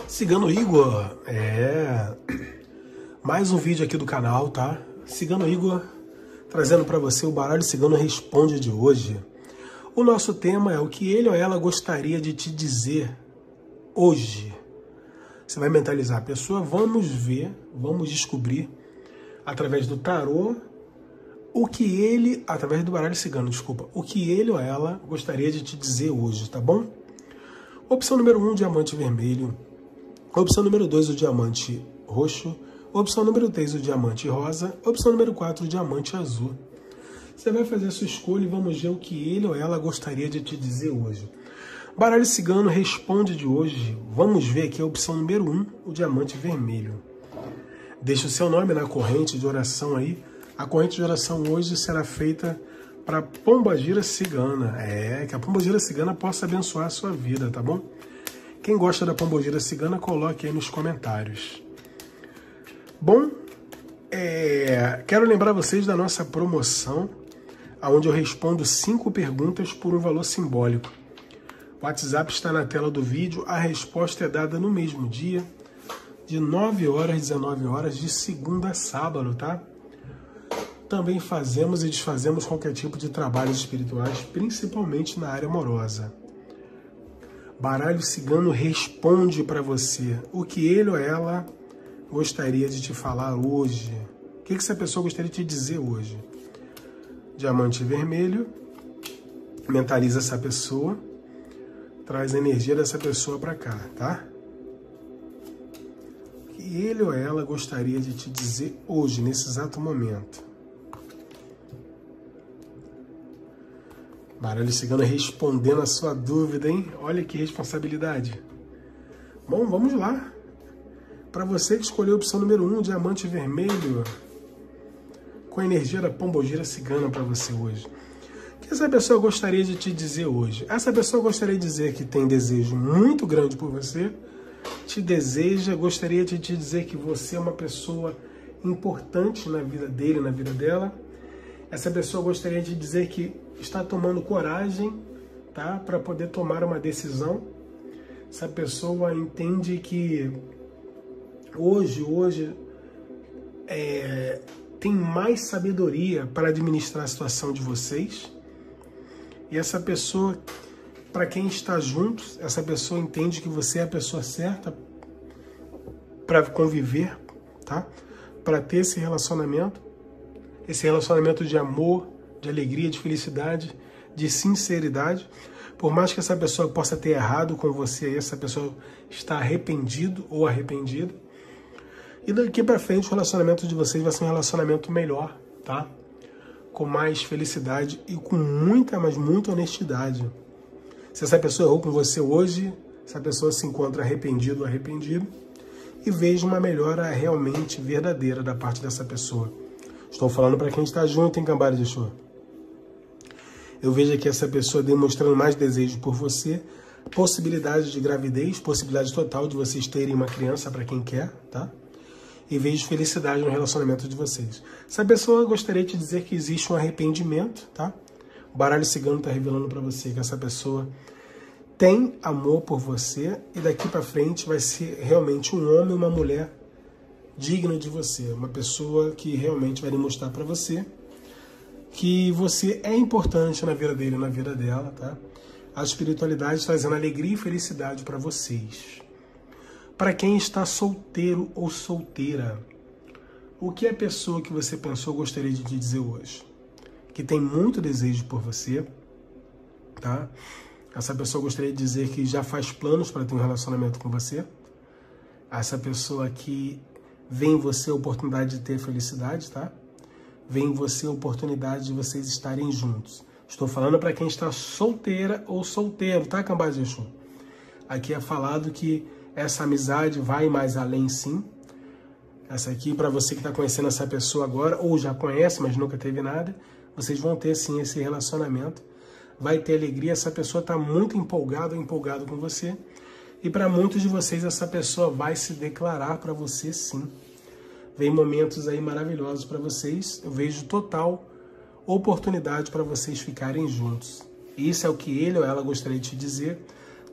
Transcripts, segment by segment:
Cigano Igor, mais um vídeo aqui do canal, tá? Cigano Igor trazendo para você o Baralho Cigano Responde de hoje. O nosso tema é o que ele ou ela gostaria de te dizer hoje. Você vai mentalizar a pessoa, vamos ver, vamos descobrir através do tarô através do baralho cigano, desculpa, o que ele ou ela gostaria de te dizer hoje, tá bom? Opção número 1, o diamante vermelho. Opção número 2, o diamante roxo. Opção número 3, o diamante rosa. Opção número 4, o diamante azul. Você vai fazer a sua escolha e vamos ver o que ele ou ela gostaria de te dizer hoje. Baralho Cigano Responde de hoje. Vamos ver aqui a opção número 1, o diamante vermelho. Deixe o seu nome na corrente de oração aí. A corrente de oração hoje será feita para Pombagira Cigana. Que a Pombagira Cigana possa abençoar a sua vida, tá bom? Quem gosta da Pombagira Cigana, coloque aí nos comentários. Bom, quero lembrar vocês da nossa promoção, onde eu respondo 5 perguntas por um valor simbólico. O WhatsApp está na tela do vídeo, a resposta é dada no mesmo dia, de 9 horas às 19 horas, de segunda a sábado, tá? Também fazemos e desfazemos qualquer tipo de trabalhos espirituais, principalmente na área amorosa. Baralho Cigano responde para você o que ele ou ela gostaria de te falar hoje. O que essa pessoa gostaria de te dizer hoje? Diamante vermelho, mentaliza essa pessoa, traz a energia dessa pessoa para cá, tá? O que ele ou ela gostaria de te dizer hoje, nesse exato momento? Baralho Cigano respondendo a sua dúvida, hein? Olha que responsabilidade. Bom, vamos lá. Para você que escolheu a opção número 1, diamante vermelho, com a energia da Pombagira Cigana para você hoje. O que essa pessoa gostaria de te dizer hoje? Essa pessoa gostaria de dizer que tem desejo muito grande por você, te deseja, gostaria de te dizer que você é uma pessoa importante na vida dele, na vida dela. Essa pessoa gostaria de dizer que está tomando coragem, tá, para poder tomar uma decisão. Essa pessoa entende que hoje tem mais sabedoria para administrar a situação de vocês. E essa pessoa, para quem está junto, essa pessoa entende que você é a pessoa certa para conviver, tá? Para ter esse relacionamento de amor, de alegria, de felicidade, de sinceridade. Por mais que essa pessoa possa ter errado com você, essa pessoa está arrependido ou arrependida. E daqui para frente o relacionamento de vocês vai ser um relacionamento melhor, tá? Com mais felicidade e com muita, mas muita honestidade. Se essa pessoa errou com você hoje, essa pessoa se encontra arrependido ou arrependido, e veja uma melhora realmente verdadeira da parte dessa pessoa. Estou falando para quem está junto em Cambara de Exu. Eu vejo aqui essa pessoa demonstrando mais desejo por você, possibilidade de gravidez, possibilidade total de vocês terem uma criança para quem quer, tá? E vejo felicidade no relacionamento de vocês. Essa pessoa gostaria de dizer que existe um arrependimento, tá? O baralho cigano está revelando para você que essa pessoa tem amor por você e daqui para frente vai ser realmente um homem ou uma mulher digno de você, uma pessoa que realmente vai demonstrar para você que você é importante na vida dele, na vida dela, tá? A espiritualidade trazendo alegria e felicidade para vocês. Para quem está solteiro ou solteira, o que a pessoa que você pensou gostaria de te dizer hoje? Que tem muito desejo por você, tá? Essa pessoa gostaria de dizer que já faz planos para ter um relacionamento com você. Essa pessoa que vê em você a oportunidade de ter felicidade, tá? Vê em você a oportunidade de vocês estarem juntos. Estou falando para quem está solteira ou solteiro, tá, Cambara de Exu? Aqui é falado que essa amizade vai mais além, sim. Essa aqui, para você que está conhecendo essa pessoa agora, ou já conhece, mas nunca teve nada, vocês vão ter, sim, esse relacionamento. Vai ter alegria, essa pessoa está muito empolgada ou empolgado com você. E para muitos de vocês, essa pessoa vai se declarar para você, sim. Vem momentos aí maravilhosos para vocês. Eu vejo total oportunidade para vocês ficarem juntos. Isso é o que ele ou ela gostaria de te dizer.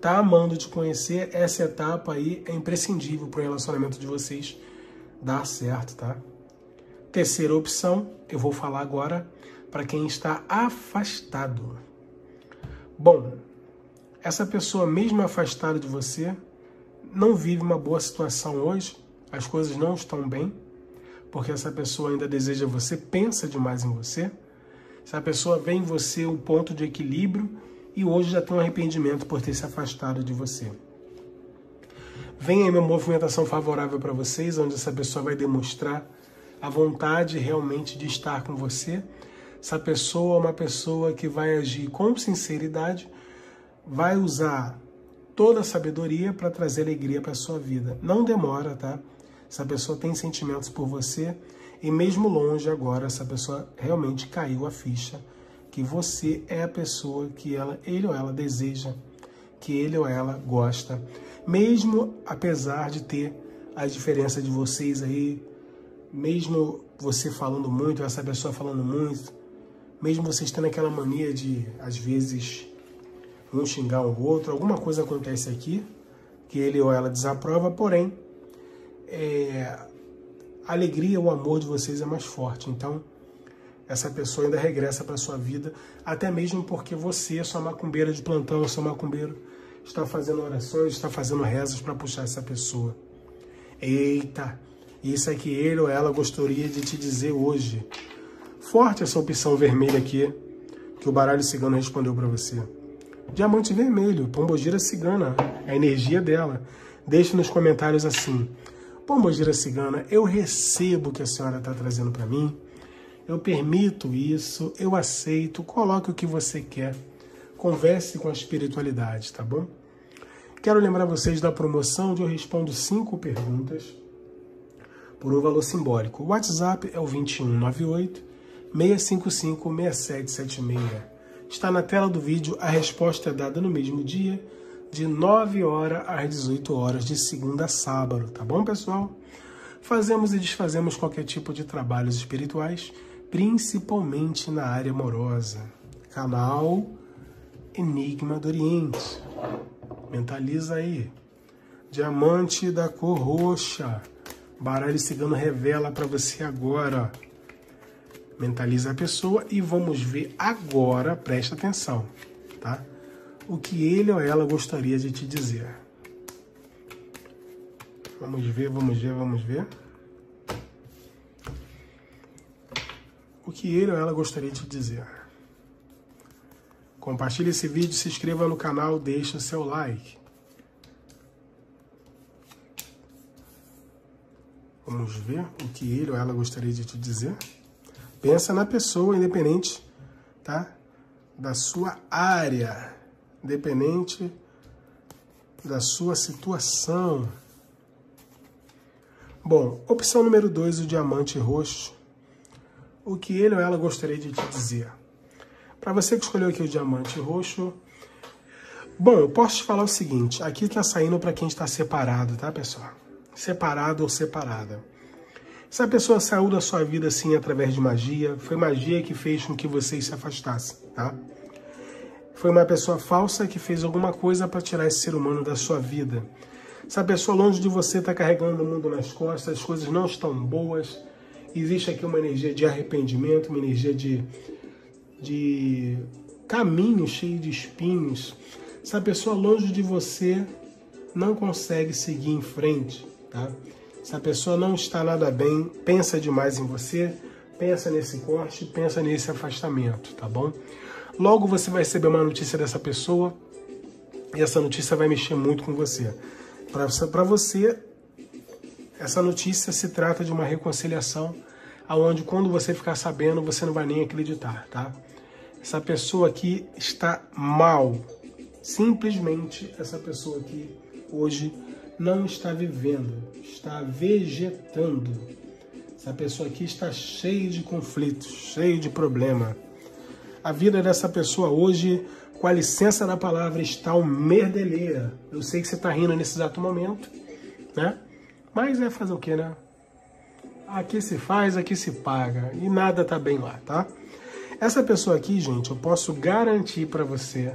tá amando te conhecer, essa etapa aí é imprescindível para o relacionamento de vocês dar certo, tá? Terceira opção, eu vou falar agora para quem está afastado. Bom, essa pessoa mesmo afastada de você não vive uma boa situação hoje, as coisas não estão bem, porque essa pessoa ainda deseja você, pensa demais em você. Essa pessoa vê em você um ponto de equilíbrio e hoje já tem um arrependimento por ter se afastado de você. Vem aí uma movimentação favorável para vocês, onde essa pessoa vai demonstrar a vontade realmente de estar com você. Essa pessoa é uma pessoa que vai agir com sinceridade, vai usar toda a sabedoria para trazer alegria para a sua vida. Não demora, tá? Essa pessoa tem sentimentos por você e mesmo longe agora, essa pessoa realmente caiu a ficha que você é a pessoa que ele ou ela deseja, que ele ou ela gosta. Mesmo apesar de ter a diferença de vocês aí, mesmo você falando muito, essa pessoa falando muito, mesmo vocês tendo aquela mania de, às vezes, um xingar o outro, alguma coisa acontece aqui que ele ou ela desaprova, porém, a alegria, o amor de vocês é mais forte. Então, essa pessoa ainda regressa para sua vida, até mesmo porque você, sua macumbeira de plantão, seu macumbeiro, está fazendo orações, está fazendo rezas para puxar essa pessoa. Eita, isso é que ele ou ela gostaria de te dizer hoje. Forte essa opção vermelha aqui, que o baralho cigano respondeu para você. Diamante vermelho, pombogira cigana, a energia dela. Deixe nos comentários assim: pombogira cigana, eu recebo o que a senhora está trazendo para mim, eu permito isso, eu aceito, coloque o que você quer, converse com a espiritualidade, tá bom? Quero lembrar vocês da promoção onde eu respondo 5 perguntas por um valor simbólico. O WhatsApp é o 2198-655-6776. Está na tela do vídeo, a resposta é dada no mesmo dia, de 9 horas às 18 horas, de segunda a sábado, tá bom, pessoal? Fazemos e desfazemos qualquer tipo de trabalhos espirituais, principalmente na área amorosa. Canal Enigma do Oriente. Mentaliza aí. Diamante da cor roxa. Baralho cigano revela para você agora. Mentaliza a pessoa e vamos ver agora, presta atenção, tá? O que ele ou ela gostaria de te dizer. Vamos ver, vamos ver, vamos ver. O que ele ou ela gostaria de te dizer. Compartilhe esse vídeo, se inscreva no canal, deixe o seu like. Vamos ver o que ele ou ela gostaria de te dizer. Pensa na pessoa, independente, tá? Da sua área, independente da sua situação. Bom, opção número 2, o diamante roxo. O que ele ou ela gostaria de te dizer? Para você que escolheu aqui o diamante roxo, bom, eu posso te falar o seguinte, aqui tá saindo para quem está separado, tá, pessoal? Separado ou separada. Essa pessoa saiu da sua vida assim através de magia, foi magia que fez com que vocês se afastassem, tá? Foi uma pessoa falsa que fez alguma coisa para tirar esse ser humano da sua vida. Essa pessoa longe de você está carregando o mundo nas costas, as coisas não estão boas. Existe aqui uma energia de arrependimento, uma energia de caminho cheio de espinhos. Essa pessoa longe de você não consegue seguir em frente, tá? Essa pessoa não está nada bem, pensa demais em você, pensa nesse corte, pensa nesse afastamento, tá bom? Logo você vai receber uma notícia dessa pessoa e essa notícia vai mexer muito com você. Para você, essa notícia se trata de uma reconciliação, aonde quando você ficar sabendo, você não vai nem acreditar, tá? Essa pessoa aqui está mal. Simplesmente essa pessoa aqui hoje não está vivendo, está vegetando. Essa pessoa aqui está cheia de conflitos, cheia de problema. A vida dessa pessoa hoje, com a licença da palavra, está uma merdeleira. Eu sei que você está rindo nesse exato momento, né? Mas é fazer o quê, né? Aqui se faz, aqui se paga. E nada tá bem lá, tá? Essa pessoa aqui, gente, eu posso garantir para você,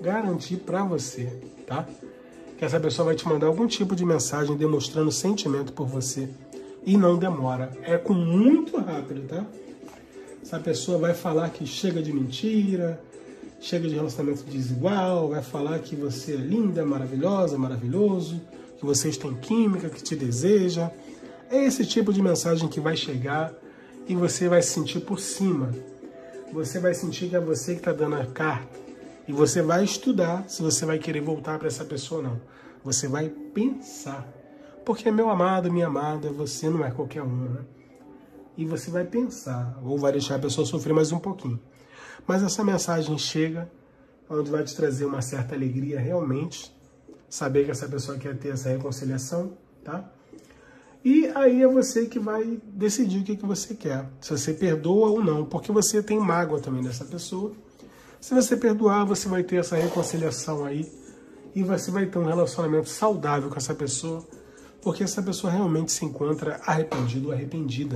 garantir para você, tá? Que essa pessoa vai te mandar algum tipo de mensagem demonstrando sentimento por você. E não demora. É com muito rápido, tá? Essa pessoa vai falar que chega de mentira, chega de relacionamento desigual, vai falar que você é linda, maravilhosa, maravilhoso, que vocês têm química, que te deseja. É esse tipo de mensagem que vai chegar e você vai se sentir por cima. Você vai sentir que é você que está dando a carta. E você vai estudar se você vai querer voltar para essa pessoa ou não. Você vai pensar. Porque, meu amado, minha amada, você não é qualquer uma, né? E você vai pensar, ou vai deixar a pessoa sofrer mais um pouquinho. Mas essa mensagem chega, onde vai te trazer uma certa alegria realmente, saber que essa pessoa quer ter essa reconciliação, tá? E aí é você que vai decidir o que você quer, se você perdoa ou não, porque você tem mágoa também dessa pessoa. Se você perdoar, você vai ter essa reconciliação aí, e você vai ter um relacionamento saudável com essa pessoa, porque essa pessoa realmente se encontra arrependido ou arrependida.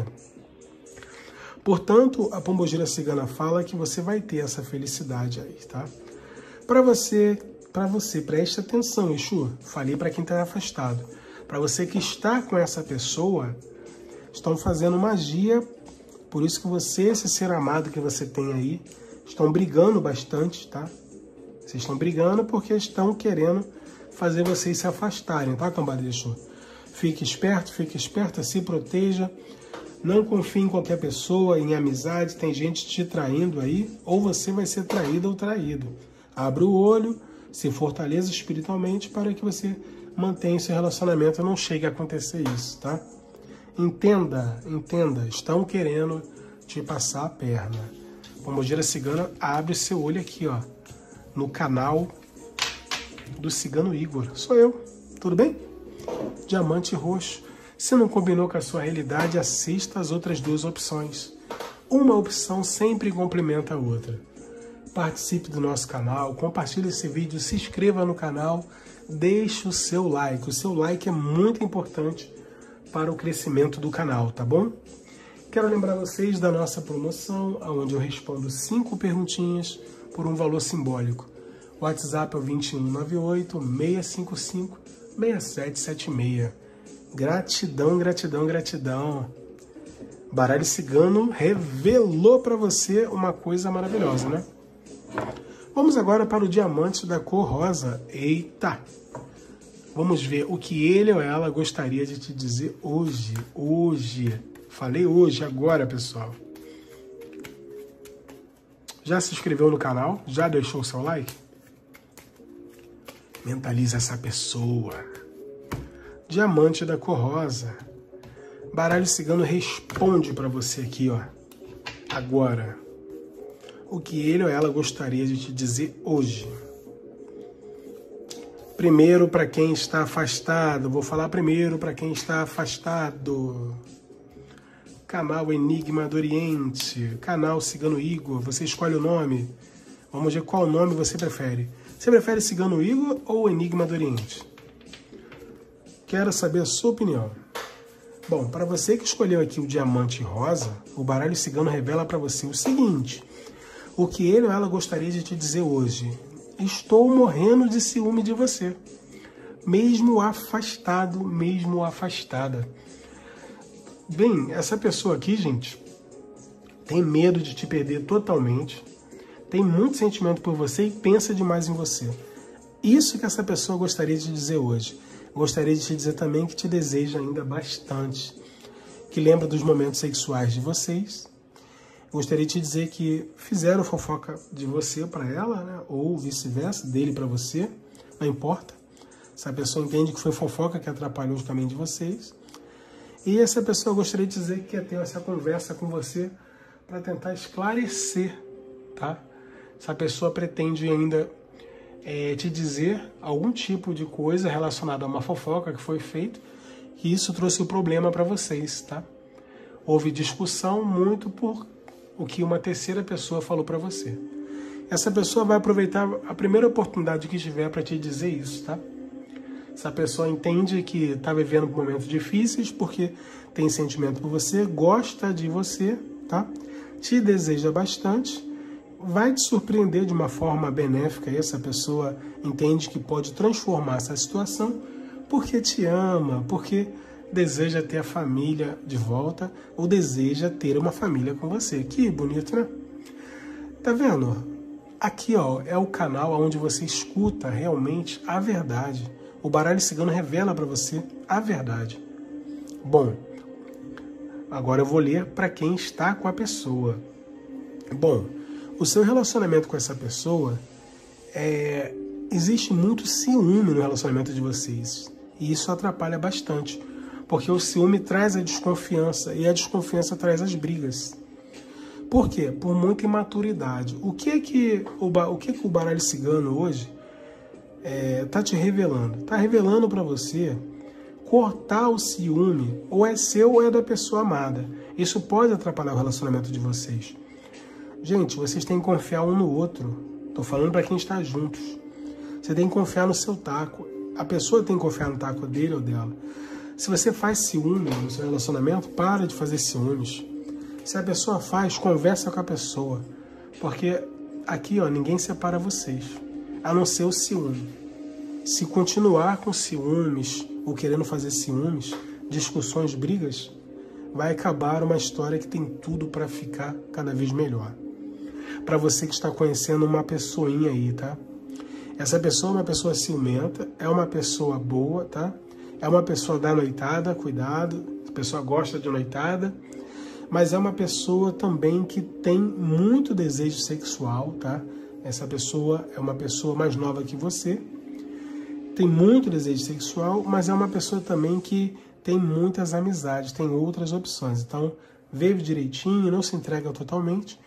Portanto, a Pombogira Cigana fala que você vai ter essa felicidade aí, tá? Para você, preste atenção, Exu. Falei para quem está afastado. Para você que está com essa pessoa, estão fazendo magia, por isso que você, esse ser amado que você tem aí, estão brigando bastante, tá? Vocês estão brigando porque estão querendo fazer vocês se afastarem, tá, Cambada de Exu? Fique esperta, se proteja. Não confie em qualquer pessoa, em amizade, tem gente te traindo aí, ou você vai ser traída ou traído. Abra o olho, se fortaleça espiritualmente para que você mantenha esse relacionamento e não chegue a acontecer isso, tá? Entenda, estão querendo te passar a perna. Pombogira Cigana, abre seu olho aqui, ó, no canal do Cigano Igor. Sou eu, tudo bem? Diamante roxo. Se não combinou com a sua realidade, assista as outras duas opções. Uma opção sempre complementa a outra. Participe do nosso canal, compartilhe esse vídeo, se inscreva no canal, deixe o seu like. O seu like é muito importante para o crescimento do canal, tá bom? Quero lembrar vocês da nossa promoção, onde eu respondo 5 perguntinhas por um valor simbólico. O WhatsApp é o 2198-655-6776. Gratidão, gratidão, gratidão. Baralho Cigano revelou para você uma coisa maravilhosa, né? Vamos agora para o diamante da cor rosa. Eita! Vamos ver o que ele ou ela gostaria de te dizer hoje. Hoje. Falei hoje, agora, pessoal. Já se inscreveu no canal? Já deixou o seu like? Mentaliza essa pessoa. Diamante da cor rosa. Baralho Cigano responde para você aqui, ó. Agora. O que ele ou ela gostaria de te dizer hoje. Primeiro, para quem está afastado. Vou falar primeiro para quem está afastado. Canal Enigma do Oriente. Canal Cigano Igor. Você escolhe o nome. Vamos ver qual nome você prefere. Você prefere Cigano Igor ou Enigma do Oriente? Quero saber a sua opinião. Bom, para você que escolheu aqui o diamante rosa, o baralho cigano revela para você o seguinte. O que ele ou ela gostaria de te dizer hoje. Estou morrendo de ciúme de você. Mesmo afastado, mesmo afastada. Bem, essa pessoa aqui, gente, tem medo de te perder totalmente. Tem muito sentimento por você e pensa demais em você. Isso que essa pessoa gostaria de te dizer hoje. Gostaria de te dizer também que te deseja ainda bastante, que lembra dos momentos sexuais de vocês. Gostaria de te dizer que fizeram fofoca de você para ela, né? Ou vice-versa, dele para você, não importa. Essa pessoa entende que foi fofoca que atrapalhou o caminho de vocês. E essa pessoa gostaria de dizer que quer ter essa conversa com você para tentar esclarecer, tá? Essa pessoa pretende ainda te dizer algum tipo de coisa relacionada a uma fofoca que foi feita, que isso trouxe o problema para vocês, tá? Houve discussão muito por o que uma terceira pessoa falou para você. Essa pessoa vai aproveitar a primeira oportunidade que tiver para te dizer isso, tá? Essa pessoa entende que está vivendo momentos difíceis porque tem sentimento por você, gosta de você, tá? Te deseja bastante vai te surpreender de uma forma benéfica. E essa pessoa entende que pode transformar essa situação porque te ama, porque deseja ter a família de volta ou deseja ter uma família com você. Que bonito, né? Tá vendo? Aqui, ó, é o canal onde você escuta realmente a verdade. O baralho cigano revela para você a verdade. Bom, agora eu vou ler para quem está com a pessoa. Bom, o seu relacionamento com essa pessoa, existe muito ciúme no relacionamento de vocês. E isso atrapalha bastante, porque o ciúme traz a desconfiança e a desconfiança traz as brigas. Por quê? Por muita imaturidade. O que o baralho cigano hoje está te revelando? Está revelando para você cortar o ciúme, ou é seu ou é da pessoa amada. Isso pode atrapalhar o relacionamento de vocês. Gente, vocês têm que confiar um no outro. Estou falando para quem está juntos. Você tem que confiar no seu taco. A pessoa tem que confiar no taco dele ou dela. Se você faz ciúme no seu relacionamento, para de fazer ciúmes. Se a pessoa faz, conversa com a pessoa. Porque aqui, ó, ninguém separa vocês, a não ser o ciúme. Se continuar com ciúmes, ou querendo fazer ciúmes, discussões, brigas, vai acabar uma história que tem tudo para ficar cada vez melhor. Para você que está conhecendo uma pessoinha aí, tá? Essa pessoa é uma pessoa ciumenta, é uma pessoa boa, tá? É uma pessoa da noitada, cuidado, a pessoa gosta de noitada, mas é uma pessoa também que tem muito desejo sexual, tá? Essa pessoa é uma pessoa mais nova que você, tem muito desejo sexual, mas é uma pessoa também que tem muitas amizades, tem outras opções. Então, veja direitinho, não se entrega totalmente.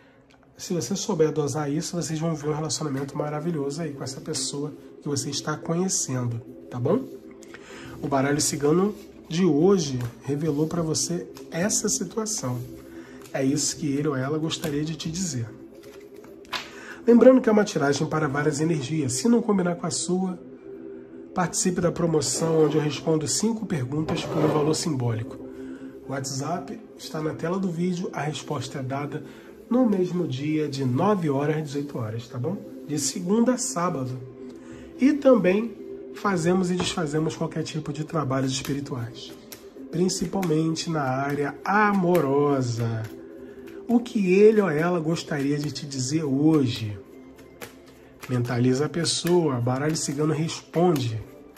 Se você souber dosar isso, vocês vão ver um relacionamento maravilhoso aí com essa pessoa que você está conhecendo, tá bom? O baralho cigano de hoje revelou para você essa situação. É isso que ele ou ela gostaria de te dizer. Lembrando que é uma tiragem para várias energias. Se não combinar com a sua, participe da promoção onde eu respondo 5 perguntas por um valor simbólico. O WhatsApp está na tela do vídeo, a resposta é dada no mesmo dia de 9 horas às 18 horas, tá bom? De segunda a sábado. E também fazemos e desfazemos qualquer tipo de trabalhos espirituais, principalmente na área amorosa. O que ele ou ela gostaria de te dizer hoje? Mentaliza a pessoa, baralho cigano responde.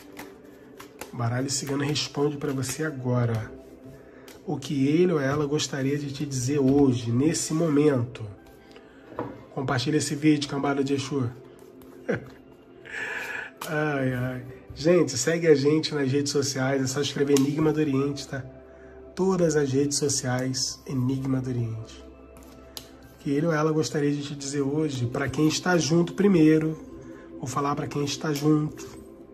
Baralho cigano responde para você agora. O que ele ou ela gostaria de te dizer hoje, nesse momento. Compartilha esse vídeo, cambada de Exu. Ai, ai. Gente, segue a gente nas redes sociais, é só escrever Enigma do Oriente, tá? Todas as redes sociais, Enigma do Oriente. Que ele ou ela gostaria de te dizer hoje, para quem está junto primeiro. Vou falar para quem está junto.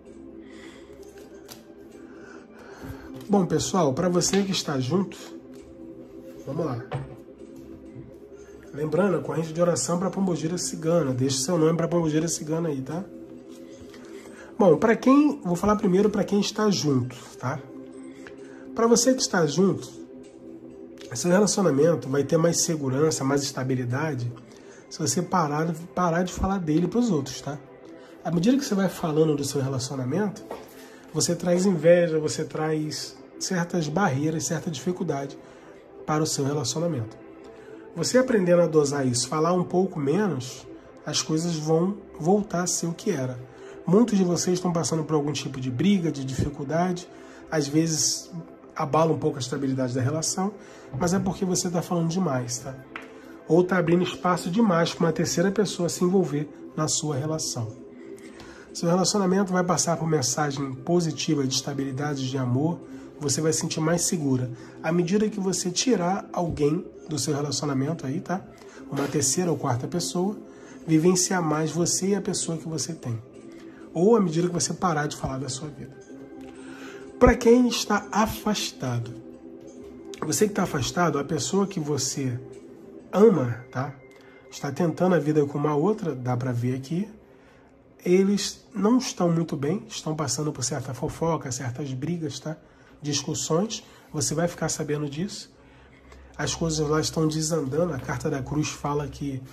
Bom, pessoal, para você que está junto, vamos lá. Lembrando, a corrente de oração para Pombogira Cigana. Deixe seu nome para Pombogira Cigana aí, tá? Bom, para quem... Vou falar primeiro para quem está junto, tá? Para você que está junto, seu relacionamento vai ter mais segurança, mais estabilidade, se você parar de falar dele para os outros, tá? À medida que você vai falando do seu relacionamento, você traz inveja, você traz certas barreiras, certa dificuldade para o seu relacionamento. Você aprendendo a dosar isso, falar um pouco menos, as coisas vão voltar a ser o que era. Muitos de vocês estão passando por algum tipo de briga, de dificuldade, às vezes abala um pouco a estabilidade da relação, mas é porque você está falando demais, tá? Ou está abrindo espaço demais para uma terceira pessoa se envolver na sua relação. Seu relacionamento vai passar por mensagem positiva de estabilidade, de amor, você vai se sentir mais segura. À medida que você tirar alguém do seu relacionamento aí, tá? Uma terceira ou quarta pessoa, vivenciar mais você e a pessoa que você tem. Ou à medida que você parar de falar da sua vida. Para quem está afastado, você que está afastado, a pessoa que você ama, tá? Está tentando a vida com uma outra, dá para ver aqui. Eles não estão muito bem, estão passando por certa fofoca, certas brigas, tá? Discussões, você vai ficar sabendo disso. As coisas lá estão desandando, a carta da cruz fala que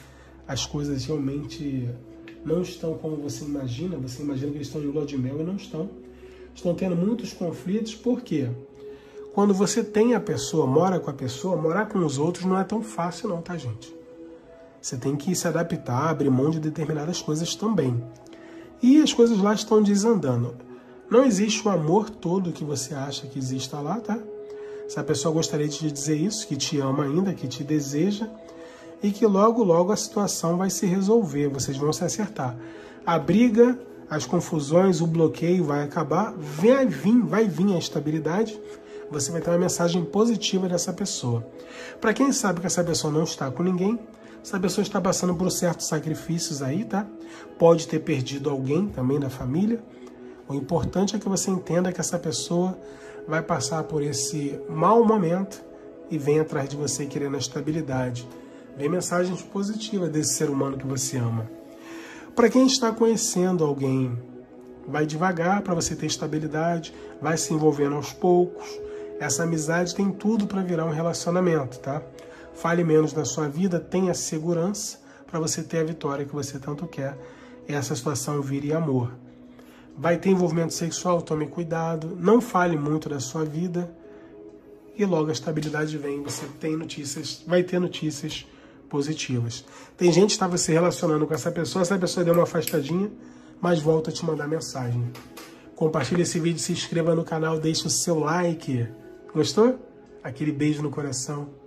as coisas realmente não estão como você imagina que eles estão em lua de mel e não estão. Estão tendo muitos conflitos, por quê? Quando você tem a pessoa, mora com a pessoa, morar com os outros não é tão fácil não, tá, gente? Você tem que se adaptar, abrir mão de determinadas coisas também. E as coisas lá estão desandando. Não existe o amor todo que você acha que exista lá, tá? Se a pessoa gostaria de te dizer isso, que te ama ainda, que te deseja, e que logo, logo a situação vai se resolver, vocês vão se acertar. A briga, as confusões, o bloqueio vai acabar, vai vir a estabilidade, você vai ter uma mensagem positiva dessa pessoa. Para quem sabe que essa pessoa não está com ninguém, essa pessoa está passando por certos sacrifícios aí, tá? Pode ter perdido alguém também da família. O importante é que você entenda que essa pessoa vai passar por esse mau momento e vem atrás de você querendo a estabilidade. Vem mensagens positivas desse ser humano que você ama. Para quem está conhecendo alguém, vai devagar para você ter estabilidade, vai se envolvendo aos poucos. Essa amizade tem tudo para virar um relacionamento, tá? Fale menos da sua vida, tenha segurança para você ter a vitória que você tanto quer. E essa situação vire amor. Vai ter envolvimento sexual, tome cuidado, não fale muito da sua vida e logo a estabilidade vem, você tem notícias, vai ter notícias positivas. Tem gente que estava se relacionando com essa pessoa deu uma afastadinha, mas volta a te mandar mensagem. Compartilhe esse vídeo, se inscreva no canal, deixe o seu like. Gostou? Aquele beijo no coração.